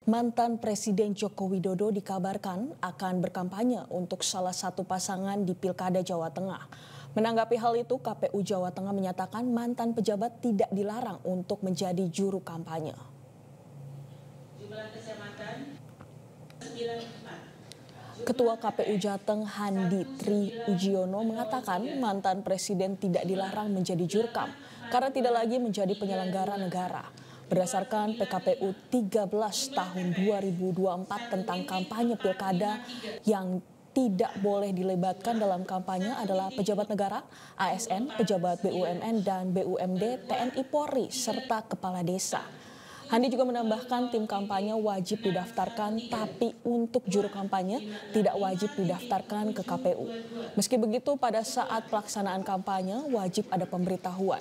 Mantan Presiden Joko Widodo dikabarkan akan berkampanye untuk salah satu pasangan di Pilkada Jawa Tengah. Menanggapi hal itu, KPU Jawa Tengah menyatakan mantan pejabat tidak dilarang untuk menjadi juru kampanye. Ketua KPU Jateng Handi Tri Ujiono mengatakan mantan presiden tidak dilarang menjadi jurkam karena tidak lagi menjadi penyelenggara negara. Berdasarkan PKPU 13 tahun 2024 tentang kampanye pilkada, yang tidak boleh dilibatkan dalam kampanye adalah pejabat negara, ASN, pejabat BUMN dan BUMD, TNI Polri, serta kepala desa. Handi juga menambahkan tim kampanye wajib didaftarkan, tapi untuk juru kampanye tidak wajib didaftarkan ke KPU. Meski begitu, pada saat pelaksanaan kampanye wajib ada pemberitahuan.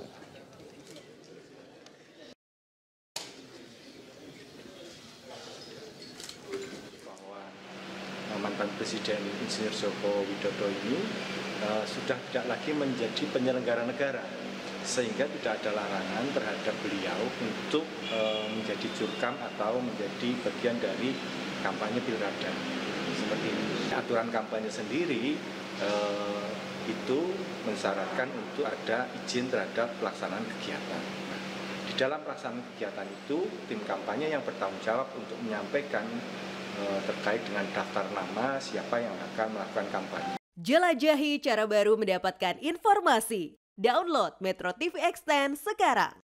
Mantan Presiden Insinyur Joko Widodo ini sudah tidak lagi menjadi penyelenggara negara, sehingga tidak ada larangan terhadap beliau untuk menjadi jurkam atau menjadi bagian dari kampanye pilkada. Seperti ini. Aturan kampanye sendiri itu mensyaratkan untuk ada izin terhadap pelaksanaan kegiatan. Di dalam pelaksanaan kegiatan itu, tim kampanye yang bertanggung jawab untuk menyampaikan terkait dengan daftar nama siapa yang akan melakukan kampanye. Jelajahi cara baru mendapatkan informasi. Download Metro TV Extend sekarang.